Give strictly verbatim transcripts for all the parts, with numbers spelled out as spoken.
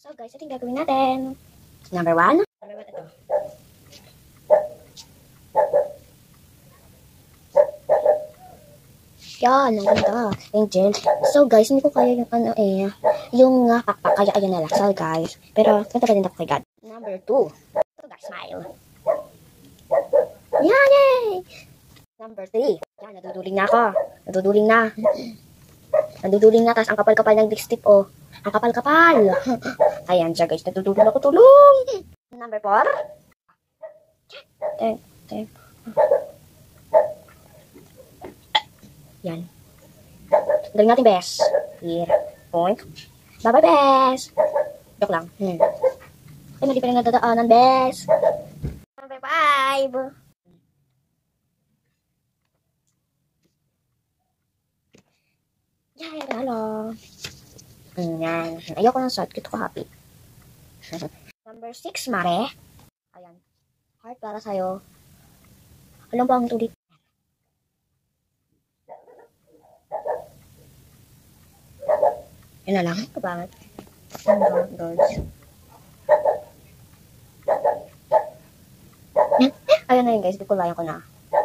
So guys, ito yung gagawin natin. Number one. Number one, ito. Yan, ang ganda. Angel. So guys, hindi ko kaya yung ano eh, yung uh, pakpak, kaya ayun na lang. Sorry guys. Pero, punta pa din ako kay God. Number two. So guys, smile. Yan, yay! Number three. Yan, naduduling na ako. Naduduling na. Naduduling na, tas ang kapal-kapal ng lipstick, oh. Ang kapal-kapal. Ayan siya guys, naduduling ako, tulong. Number four. Ten, ten. Yan. Galing natin, bes. Here. Point. Bye-bye, bes. Joke lang. Hmm. Ay, mali pa rin nadadaanan, bes. Number five. Yan, hello. Yan. Ayoko ng shot. Kito ko happy. Number six, Mare. Ayan. Heart para sa'yo. Alam ba ang tulit? Yan na lang. Kabangat. Ano, girls. Ayan na yun, guys. Bikulayan ko na.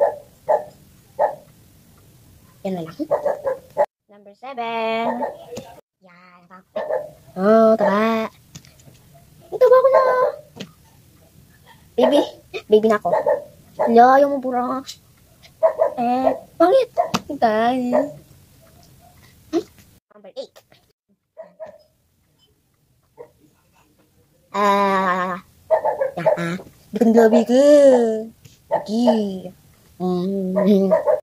Yan na lang. Number seven. Yan. Oh, taba. Taba ko na. Baby. Baby na ako. Hala, ayaw mo bura. Eh, pangit. Hintay. Hmm? Number eight. Ah. Ah. Bikin gabi ke. Lagi. Hmm.